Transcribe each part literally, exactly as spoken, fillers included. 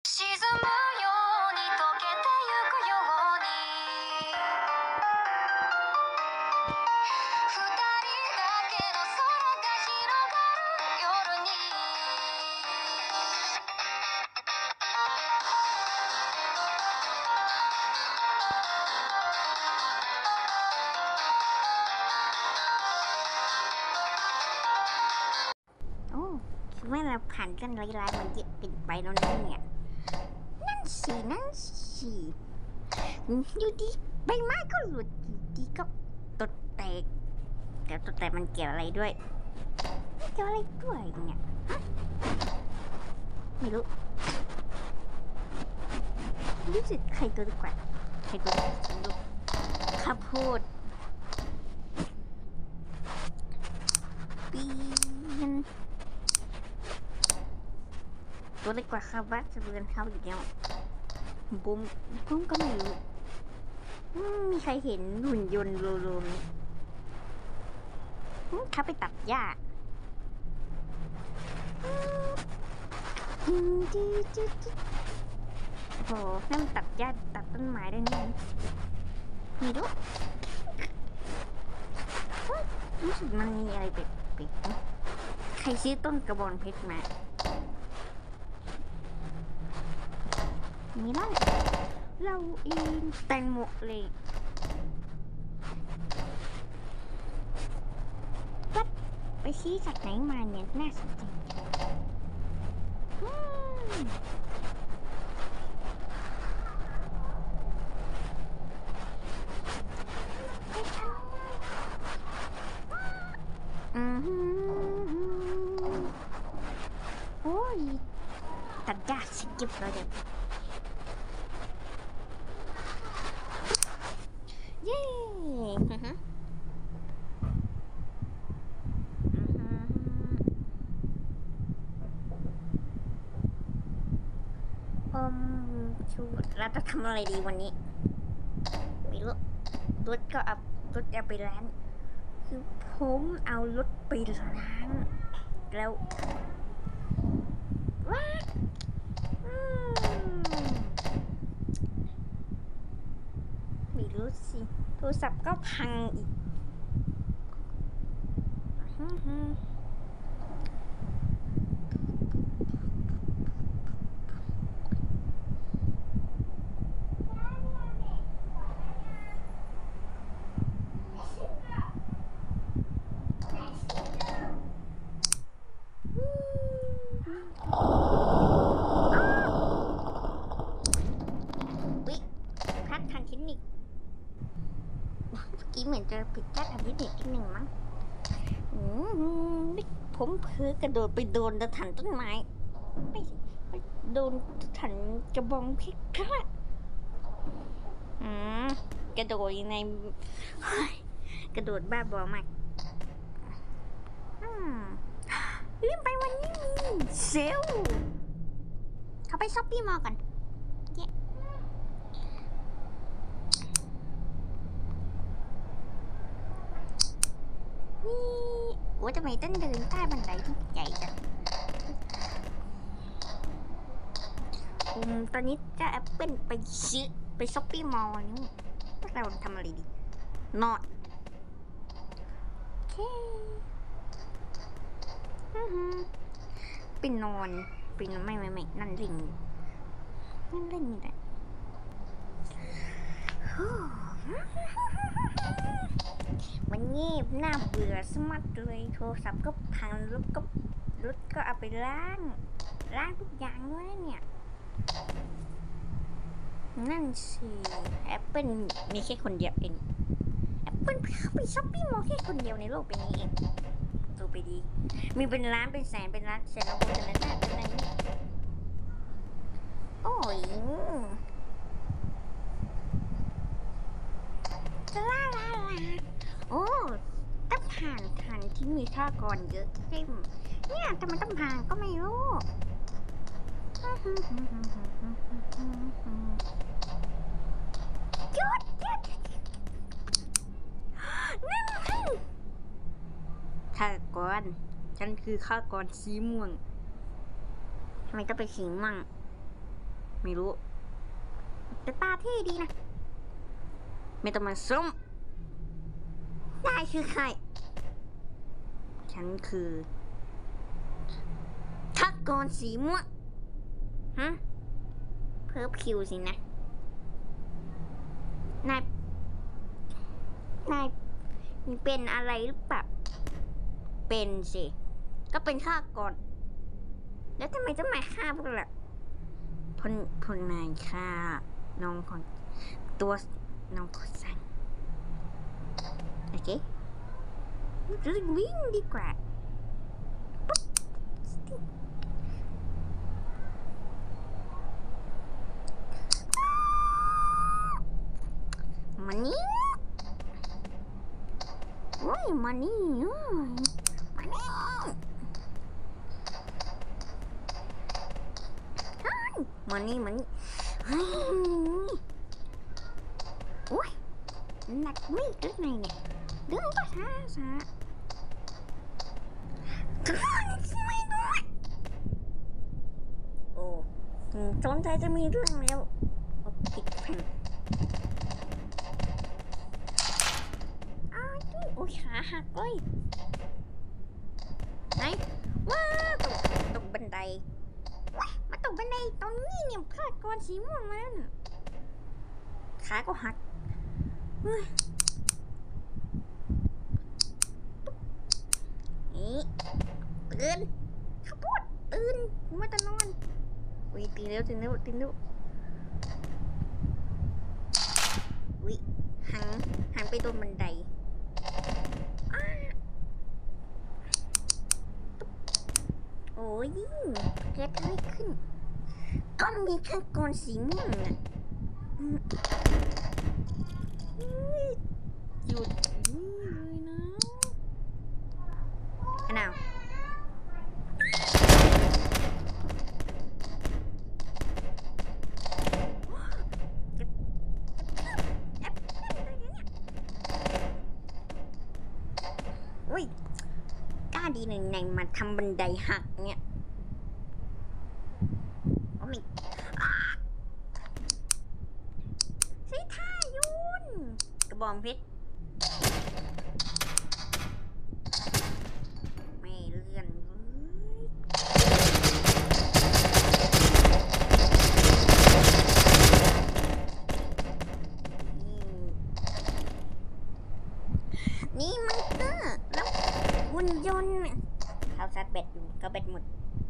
沈むように溶けてゆくように二人だけの空が広がる夜にโอ้คือว่าเราผ่านกันร้ายๆมันเยอะเป็นไปแล้วนะเนี่ยนั่นสินั่นสิอยู่ดีใบไม้ก็หลุดอยู่ดีก็ตดแตกแต่ตดแตกมันเกี่ยวอะไรด้วยเกี่ยวอะไรด้วยเนี่ยไม่รู้รู้สึกใครตัวดีกว่าใครตัวฉันรู้ข้าพูดปีนตัวเล็กกว่าข้าบ้านจะเรือนเขาอยู่แล้วบุ้มบุ้มก็ไม่รู้มีใครเห็นหุ่นยนต์โลโลไหมเขาไปตัดหญ้าโอ้โหนั่นตัดหญ้าตัดต้นไม้ได้นี่ไม่รู้รู้สึกมันมีอะไรแปลกๆใครซื้อต้นกระบองเพชรมามีนั่นเราเองแตงโมเลยวัดไปชี้จากไหนมาเนี่ยน่าสนใจอืมโอ้ยตัดยากสิกิบเลยเด็กเย้อือฮะอืมชูเราจะทำอะไรดีวันนี้ไม่รู้รถก็เอารถเอาไปร้านคือผมเอารถไปล้างแล้วว้าไม่รู้สิโทรศัพท์ก็พังอีกกี้เหมือนจะผิดพลาดทางที่เด็กที่หนึ่งมั้งผมเพ้อกระโดดไปโดนตะถันต้นไม้ไม่โดนตะถันกระบองเพชรค่ะอืมกระโดดยังไงกระโดดบ้าบอมากลืมไปวันนี้มีเซลเขาไปช้อปปี้มอลล์กันนี่ว่าจะไม่ต้นเดินใต้บันไดที่ใหญ่จังอืมตอนนี้จะแอปเปิลไปซื้อไปช้อปปี้มอลล์นี่พวกเราทำอะไรดีนอนโอเคไปนอนไปนอนไม่ไม่ไม่นั่นเล่นนั่นเล่นนี่แหละมันเงียบน่าเบื่อสมัดเลยโทรศัพท์ก็พังรถก็รถก็เอาไปล้างล้างทุกอย่างเลยเนี่ยนั่นสิแอปเปิลมีแค่คนเดียวเองแอปเปิลเข้าไปช้อปปิ้งมอลล์แค่คนเดียวในโลกใบนี้เองตัวไปดีมีเป็นล้านเป็นแสนเป็นล้านแสนเราควรจะนั่นนั่นนั่นโอ้ยลาลาลาโอ้ต้องผ่านทางที่มีท่ากรเยอะเต็มเนี่ยแต่มันต้องผ่านก็ไม่รู้หยุดหยุดนั่นท่ากรฉันคือข้ากรสีม่วงทำไมต้องไปสีม่วงไม่รู้แต่ตาเท่ดีนะไม่ต้องมาส้มได้คือใครฉันคือทักกรสีม่วงฮะเพิร์ฟคิวสินะนายนายมีเป็นอะไรหรือเปล่าเป็นสิก็เป็นฆาตกรแล้วทำไมต้องมาฆ่าพวกเราพลพลนายฆ่าน้องคนตัวน้องคนสั่งโอเครู้สึกวิ่งดีกว่ามันนี่โอ้ยมันนี่มันนี่มันนี่มันนี่เฮ้ยโอ้ยหนักไม่เรื่องไหนเนี่ยเรื่องก็ช้าช้าไม่ด้วยโอ้สนใจจะมีเรื่องแล้วผิดแผนโอ้ยขาหักเลยไหนว้าตกตกบันไดว้ามาตกบันไดตรงนี้เนี่ยฆาตกรสีม่วงมันขาก็หักนี่ตื่นข้าพูดตื่นมาจะนอนอุ้ยตื่นเร็วตื่นเร็วตื่นเร็วอุ้ยหันหันไปตรงบันไดโอ้ยเกิดอะไรขึ้นก็มีฆาตกรสีม่วงอ่ะหยุดนี่เลยนะอ้าวอุ้ยกล้าดีหนึ่งในมาทำบันไดหักเนี่ยโอ้ยใช้ท่ายุนกระบองเพชรไม่เลื่อนนี่มันเตอร์แล้วหุ่นยนต์เขาซัดเบ็ดอยู่ก็เบ็ดหมด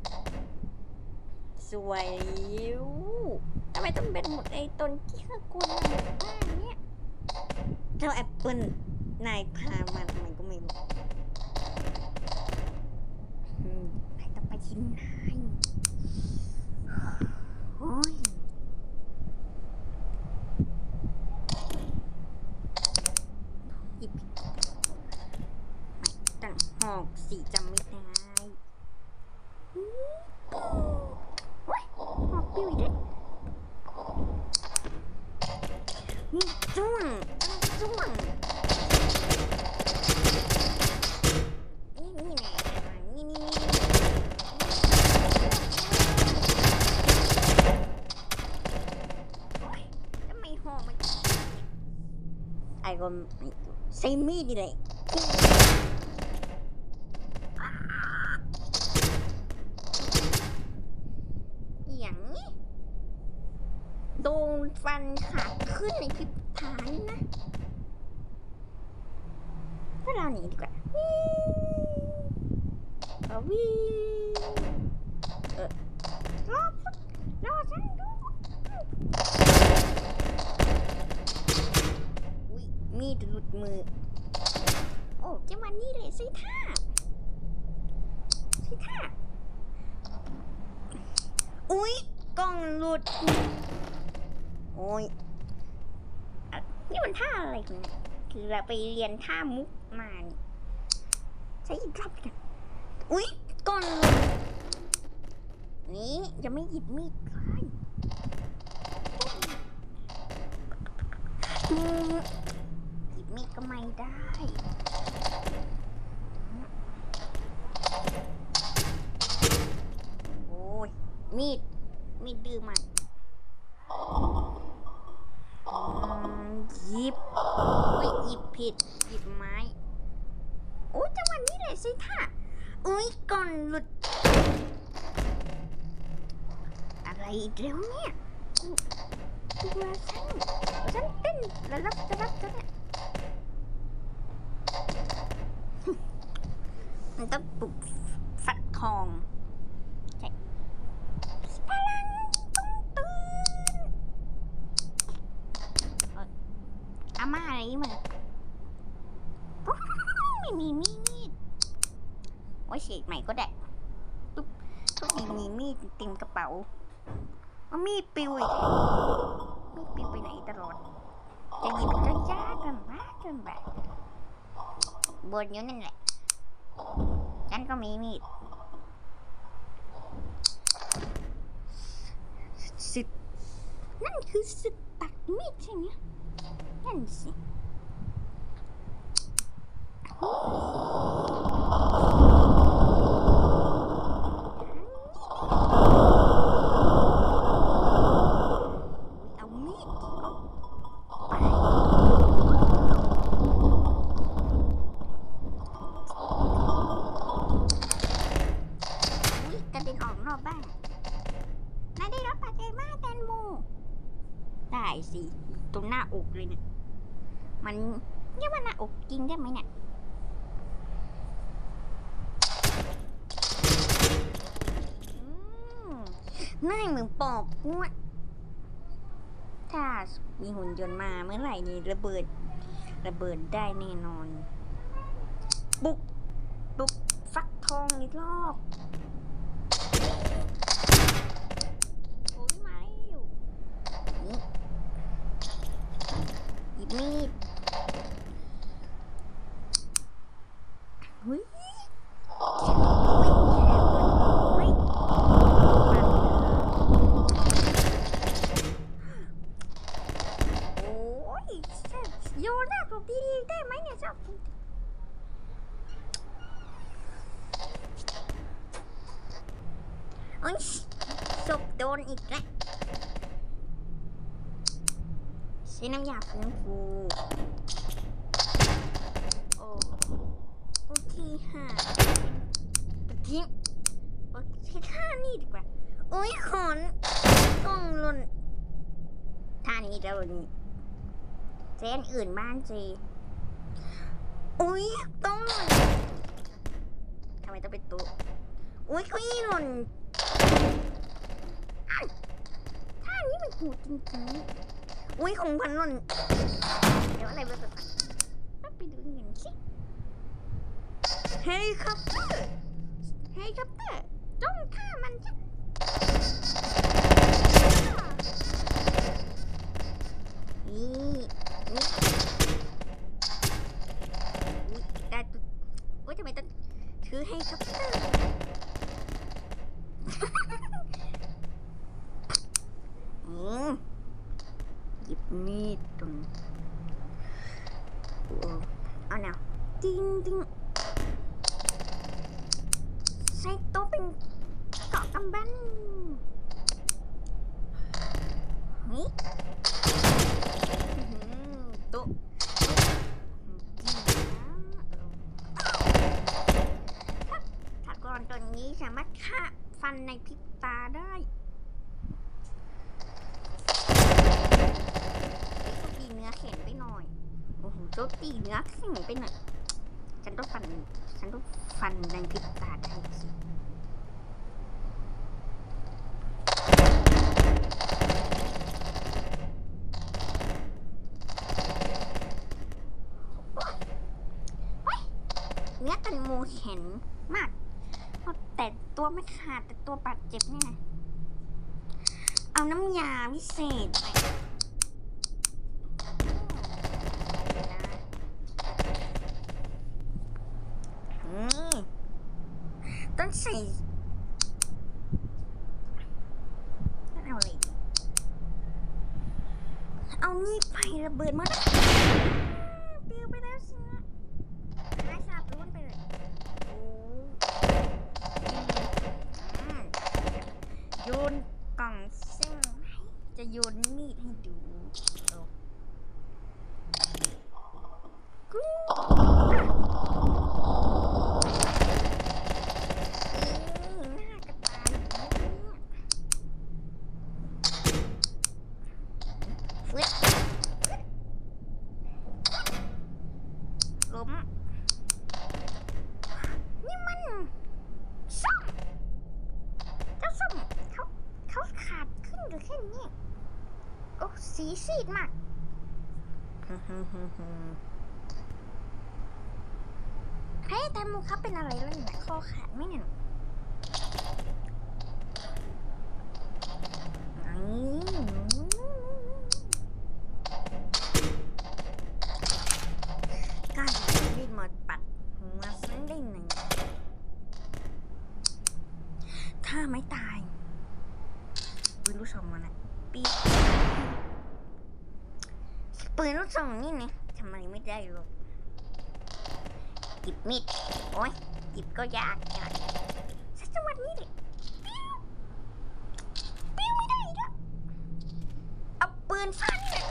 สวยทำไมต้องเบ็ดหมดไอ้ต้นขี้ข้ากุนบ้านเนี่ยเจ้าแอปเปิลนายพามาทำไมก็ไม่รู้นายต้องไปที่ไหนโอ้ยหยิบไม่ตั้งหอกสีจำไม่ได้ว้ายหอกปิ้วอีกแล้วนี่จ้วงจ้วงนี่นี่แน่นี่นี่โอ๊ยทำไมหอกมันไอ้ก็ใช้มีดนี่เลยอย่างนี้โดนฟันขาดขึ้นในพริบตาเลยนะก็เราหนีดีกว่าเอาวิ่งเออรอรอฉันดูอุ้ยมีดหลุดมือโอ้จังหวะนี้เลยใส่ท่าใส่ท่าอุ้ยกล้องหลุดโอ้ยนี่มันท่าอะไรกันเนี่ยคือเราไปเรียนท่ามุกมาใช้อีกรอบกันอุ้ยกล้องหลุดนี่จะไม่หยิบมีดเลยหยิบมีดก็ไม่ได้โอ้ยมีดมีดดื้อมากหยิบอุ้ยหยิบผิดหยิบไม้โอ้ยจังหวะนี้แหละสิท่าอุ้ยก่อนหลุดอะไรอีกแล้วเนี่ยตัวฉันฉันเต้นระลับระลับจะเนี่ยมันต้องปลุกฟักทองใช่พลังต้องตื่นอาม่าอะไรนี่มันไม่มีมีดไว้ฉีดใหม่ก็ได้ปุ๊บทุกทีมีมีดเต็มกระเป๋าว่ามีดปิวอีกมีดปิวไปไหนตลอดจะหยิบก็ยากกันมากกันแบบบนอยู่นั่นแหละฉันก็มีมีดสึกนั่นคือสึกตัดมีดใช่ไหมนั่นสิเอามีดออกไปกระเด็นออกนอกบ้านนายได้รับบาดเจ็บมากแตนโมได้สิตรงหน้าอกเลยเนี่ยมันเรียกว่าหน้าอกจริงได้ไหมเนี่ยน่าเหมือนปอกงวดถ้ามีหุ่นยนต์มาเมื่อไหร่นี่ระเบิดระเบิดได้แน่นอนบุกบุกฟักทองอีกรอบโอ้ยมาอยู่นี่หยิบมีดเฮ้ยโยนหน้าตบดีๆได้ไหมเนี่ยชอบโอ้ยศพโดนอีกแล้วใช้น้ำยาฟื้นฟูโอ้โอเคค่ะทิ้งโอเคท่านี่ดีกว่าโอ้ยขนต้องหล่นท่านี้แล้วนี่เส้นอื่นบ้านจีอุ้ยต้องทำไมต้องเป็นตุ๊อุ้ยเขาอีหล่นท่านี้มันหูจริงๆอุ้ยของพันหล่นเดี๋ยวอะไรไปแบบนั้นไปดูเงินสิเฮลิคอปเตอร์เฮลิคอปเตอร์จ้องฆ่ามันจ้ะนี่นี่ได้ตุ๊โอ้ยทำไมต้องถือให้คัปเตอร์อืมหยิบมีดตรงโอ้เอาหน่าติ้งติ้งใส่โต๊ะเป็นเกาะกำบังนี่โต๊ะถ้าก่อนตัวนี้สามารถฆ่าฟันในพริบตาได้โชคดีเนื้อแข็งไปหน่อยโอ้โหโชคดีเนื้อแข็งไปหน่อยฉันต้องฟันฉันต้องฟันในพริบตาได้สิเนื้อแตงโมแข็งมากแต่ตัวไม่ขาดแต่ตัวบาดเจ็บเนี่ยเอาน้ำยาวิเศษไปต้องใส่เอาอะไรเอานี่ไประเบิดมาเปรี้ยวไปแล้วสินะให้สาบล้วนไปเลยโอ้โยนกล่องเส้นจะจะโยนมีดให้ดูกูล้มนี่มันส้มเจ้าส้มเขาเขาขาดขึ้นหรือแค่นี้โอ้สีซีดมากเฮ้ยแตงโมครับเป็นอะไรแล้วเนี่ยคอขาดไหมเนี่ยการรีดมาปัดหัวฉันได้หนึ่งถ้าไม่ตายปืนลูกซองมันอะปีปืนลูกซองนี่เนี่ยทำไมไม่ได้หรอกจิบมิดโอ้ยจิบก็ยากจังสักจังหวะนี้ดิปิ้วปิ้วไม่ได้ด้วยเอาปืนฟันเลย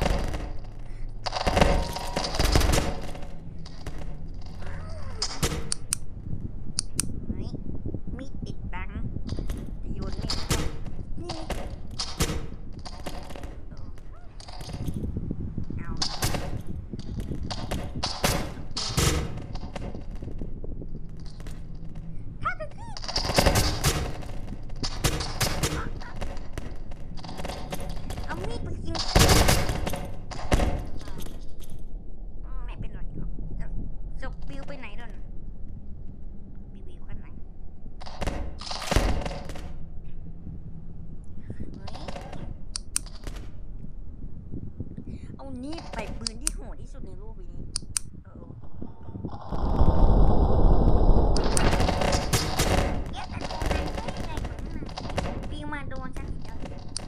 มีดติดดังจะโยนไม่นี่เอาถ้าจะขึ้นเอามีดไปกินไม่เป็นไรหรอกจบปิวไปไหนโดนบิวๆกันไหนเอานี่ไปปืนที่โหดที่สุดในโลกนี้เออเดี๋ยวแต่โดนอะไรไม่ได้เหมือนมันปิวมาโดนฉันอีกแล้ว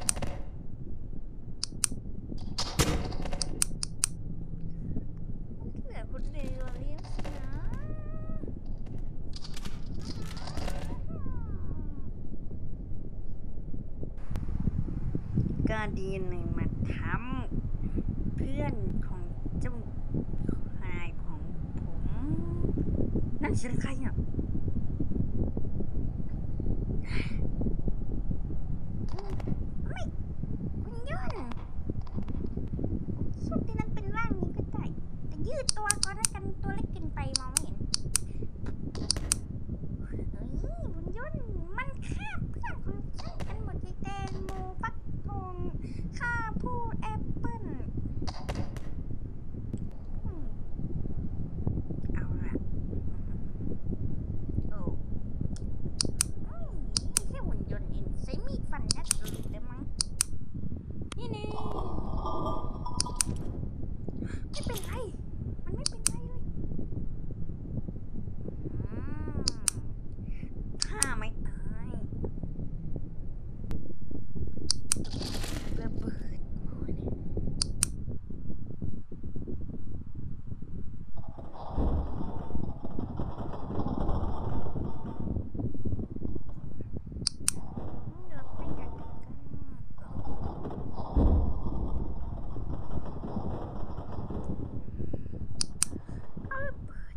เหลือคนเดียวเลี้ยงสินะการดีหนึ่งมาทำเพื่อนของเจ้านายของผมนั่นชื่อใครอ่ะไม่คุณยนต์สุดที่นั้นเป็นร่างนี้ก็ได้แต่ยืดตัวก็ได้กันตัวเล็กเกินไปมองไม่เห็นเฮ้ยคุณยนต์มันฆ่าเพื่อนของฉันกันหมดเลยแตงโมฟักทองข้าพูดแอปเปิ้ลเอาละโอ้แค่หุ่นยนต์เองใช้มีดฟันนัดหรือได้มั้งนี่นี่ไม่เป็นไรมันไม่เป็นไรเลยถ้าไม่ตายระเบิดหมอเนี่ยเราไปกันกันเอาระเบิด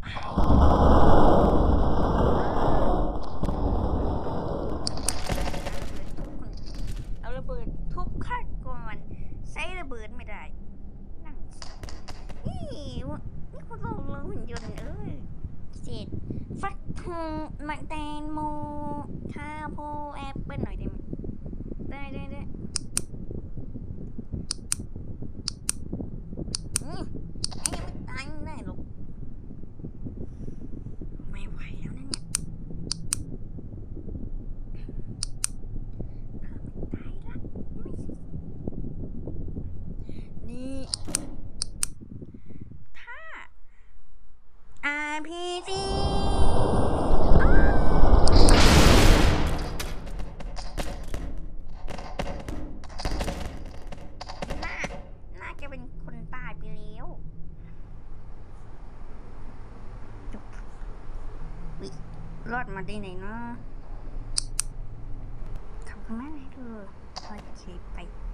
เอาระเบิดทุบข้าก่อนใช้ระเบิดไม่ได้นั่งนี่นี่คุณลองเราหุ่นยนต์เอ้ยเสร็จฟักทองมันแตงโมข้าวโพดแอปเปิ้ลหน่อยได้ไหมได้ได้ได้อืมไอ้ยังไม่ตายไม่ได้หรอกไม่ไหวแล้วนะเนี่ยถ้าไม่ตายละไม่นี่ถ้า อาร์ พี จี น่าน่าจะเป็นคนตายไปแล้ววิรอดมาได้ไหนเนาะขอบคุณมากเลยเธอโอเคไป